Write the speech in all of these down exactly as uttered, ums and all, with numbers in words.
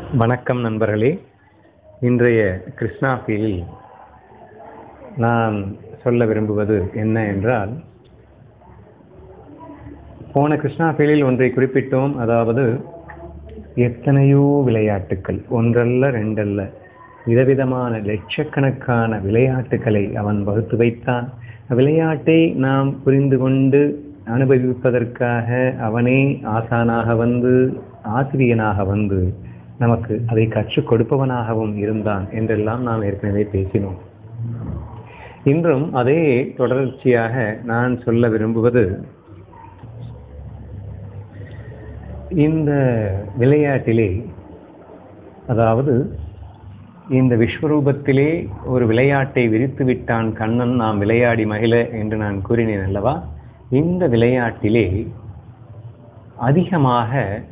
வணக்கம் நண்பர்களே. இன்றைய கிருஷ்ணா ஃபீலில் நான் சொல்ல விரும்புவது என்ன என்றால், போன கிருஷ்ணா ஃபீலில் ஒன்றை குறிப்பிட்டோம். அதாவது எத்தனையோ விளையாட்டுக்கள், ஒன்றல்ல ரெண்டல்ல, விதவிதமான லட்சக்கணக்கான விளையாட்டுக்களை அவன் வகுத்து வைத்தான். விளையாட்டை நாம் புரிந்து கொண்டு அனுபவிப்பதற்காக அவனே ஆசானாக வந்து, ஆசிரியனாக வந்து நமக்கு அதை கற்றுக் கொடுப்பவனாகவும் இருந்தான் என்றெல்லாம் நாம் ஏற்கனவே பேசினோம். இன்றும் அதே தொடர்ச்சியாக நான் சொல்ல விரும்புவது, இந்த விளையாட்டிலே, அதாவது இந்த விஸ்வரூபத்திலே ஒரு விளையாட்டை விரித்து விட்டான் கண்ணன், நாம் விளையாடி மகிழ என்று நான் கூறினேன் அல்லவா? இந்த விளையாட்டிலே அதிகமாக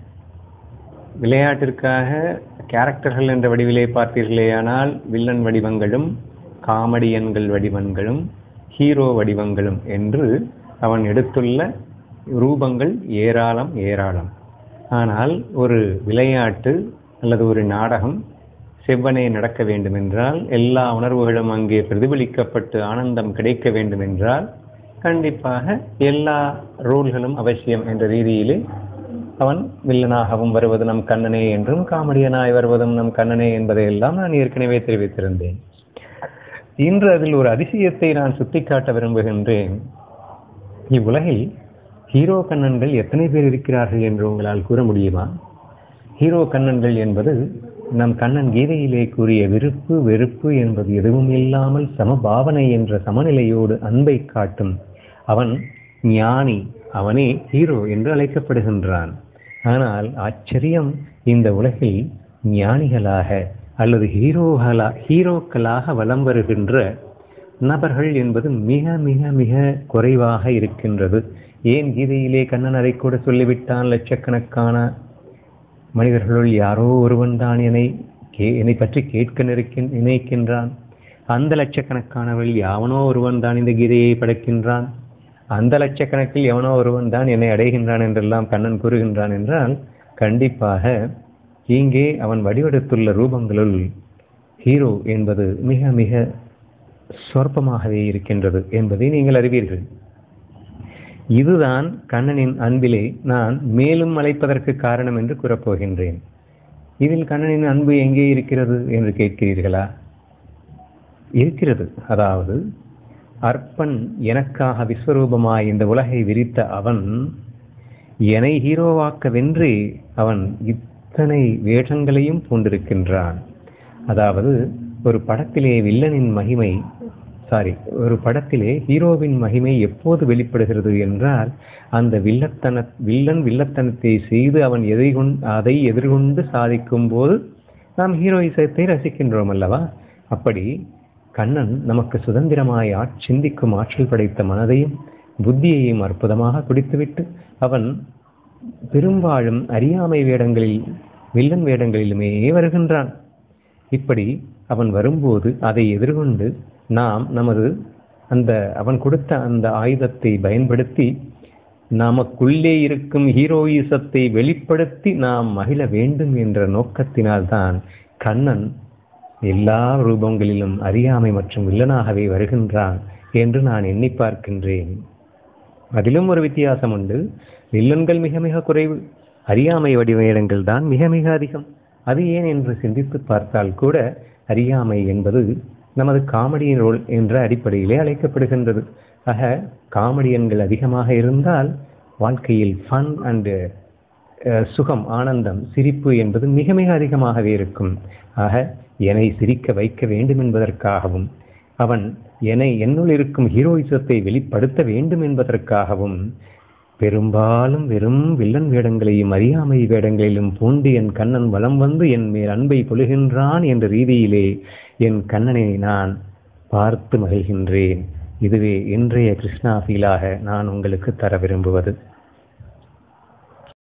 விளையாட்டிற்காக கேரக்டர்கள் என்ற வடிவிலே பார்த்தீர்களேயானால் வில்லன் வடிவங்களும் காமெடியன்கள் வடிவங்களும் ஹீரோ வடிவங்களும் என்று அவன் எடுத்துள்ள ரூபங்கள் ஏராளம் ஏராளம். ஆனால் ஒரு விளையாட்டு அல்லது ஒரு நாடகம் செவ்வனே நடக்க வேண்டுமென்றால், எல்லா உணர்வுகளும் அங்கே பிரதிபலிக்கப்பட்டு ஆனந்தம் கிடைக்க வேண்டுமென்றால் கண்டிப்பாக எல்லா ரோல்களும் அவசியம் என்ற ரீதியிலே அவன் வில்லனாகவும் வருவது நம் கண்ணனே என்றும், காமெடியனாய் வருவதும் நம் கண்ணனே என்பதையெல்லாம் நான் ஏற்கனவே தெரிவித்திருந்தேன். இன்று அதில் ஒரு அதிசயத்தை நான் சுட்டிக்காட்ட விரும்புகின்றேன். இவ்வுலகில் ஹீரோ கண்ணன்கள் எத்தனை பேர் இருக்கிறார்கள் என்று உங்களால் கூற முடியுமா? ஹீரோ கண்ணன்கள் என்பது நம் கண்ணன் கீதையிலே கூறிய விருப்பு வெறுப்பு என்பது எதுவும் இல்லாமல் சமபாவனை என்ற சமநிலையோடு அன்பை காட்டும் அவன் ஞானி, அவனே ஹீரோ என்று அழைக்கப்படுகின்றான். ஆனால் ஆச்சரியம், இந்த உலகில் ஞானிகளாக அல்லது ஹீரோகளா ஹீரோக்களாக வலம் வருகின்ற நபர்கள் என்பது மிக மிக மிக குறைவாக இருக்கின்றது. ஏன் கீதையிலே கண்ணன் அதை கூட சொல்லிவிட்டான், லட்சக்கணக்கான மனிதர்களுள் யாரோ ஒருவன் தான் என்னை கே என்னை பற்றி கேட்க நிற்கின் நினைக்கின்றான். அந்த லட்சக்கணக்கானவர்கள் யாவனோ ஒருவன் தான் இந்த கீதையை படைக்கின்றான். அந்த லட்சக்கணக்கில் எவனோ ஒருவன் தான் என்னை அடைகின்றான் என்றெல்லாம் கண்ணன் கூறுகின்றான் என்றால், கண்டிப்பாக இங்கே அவன் வடிவெடுத்துள்ள ரூபங்களுள் ஹீரோ என்பது மிக மிக சொற்பமாகவே இருக்கின்றது என்பதை நீங்கள் அறிவீர்கள். இதுதான் கண்ணனின் அன்பிலே நான் மேலும் அழைப்பதற்கு காரணம் என்று கூறப்போகின்றேன். இதில் கண்ணனின் அன்பு எங்கே இருக்கிறது என்று கேட்கிறீர்களா? இருக்கிறது. அதாவது அற்பன் எனக்காக விஸ்வரூபமாய் இந்த உலகை விரித்த அவன் என்னை ஹீரோவாக்க வென்று அவன் இத்தனை வேஷங்களையும் பூண்டிருக்கின்றான். அதாவது ஒரு படத்திலே வில்லனின் மகிமை சாரி ஒரு படத்திலே ஹீரோவின் மகிமை எப்போது வெளிப்படுகிறது என்றால், அந்த வில்லத்தன வில்லன் வில்லத்தனத்தை செய்து அவன் எதை கொண்டு அதை எதிர்கொண்டு சாதிக்கும் போது நாம் ஹீரோயிசத்தை ரசிக்கின்றோம் அல்லவா? அப்படி கண்ணன் நமக்கு சுதந்திரமாய் சிந்திக்கும் ஆற்றல் படைத்த மனதையும் புத்தியையும் அற்புதமாக குடித்துவிட்டு அவன் பெரும்பாலும் அறியாமை வேடங்களில் வில்லன் வேடங்களிலுமே வருகின்றான். இப்படி அவன் வரும்போது அதை எதிர்கொண்டு நாம் நமது அந்த அவன் கொடுத்த அந்த ஆயுதத்தை பயன்படுத்தி நமக்குள்ளே இருக்கும் ஹீரோயிசத்தை வெளிப்படுத்தி நாம் மகிழ வேண்டும் என்ற நோக்கத்தினால்தான் கண்ணன் எல்லா ரூபங்களிலும் அறியாமை மற்றும் வில்லனாகவே வருகின்றான் என்று நான் எண்ணி பார்க்கின்றேன். அதிலும் ஒரு வித்தியாசம் உண்டு. வில்லன்கள் மிக மிக குறைவு, அறியாமை வடிவேடங்கள் தான் மிக மிக அதிகம். அது ஏன் என்று சிந்தித்து பார்த்தால் கூட அறியாமை என்பது நமது காமெடியன் ரோல் என்ற அடிப்படையிலே அழைக்கப்படுகின்றது. ஆக காமெடியன்கள் அதிகமாக இருந்தால் வாழ்க்கையில் ஃபன் அண்டு சுகம், ஆனந்தம், சிரிப்பு என்பது மிக மிக அதிகமாகவே இருக்கும். ஆக என்னை சிரிக்க வைக்க வேண்டும் என்பதற்காகவும், அவன் என்னை என்னுள் இருக்கும் ஹீரோயிசத்தை வெளிப்படுத்த வேண்டும் என்பதற்காகவும் பெரும்பாலும் வெறும் வில்லன் வேடங்களையும் அறியாமை வேடங்களிலும் பூண்டு என் கண்ணன் வலம் வந்து என் மேல் அன்பை பொழுகின்றான் என்ற ரீதியிலே என் கண்ணனை நான் பார்த்து மகிழ்கின்றேன். இதுவே இன்றைய கிருஷ்ணா ஃபீலாக நான் உங்களுக்கு தர விரும்புவது.